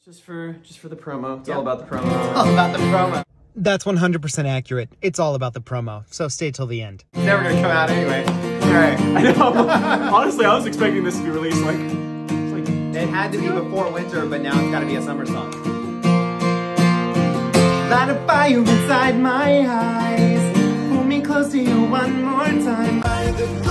Just for the promo. It's all about the promo. It's all about the promo. That's 100% accurate. It's all about the promo, so stay till the end. It's never gonna come out anyway. Alright. I know. Honestly, I was expecting this to be released like It had to be before winter, but now it's gotta be a summer song. Light a fire inside my eyes. Hold me close to you one more time.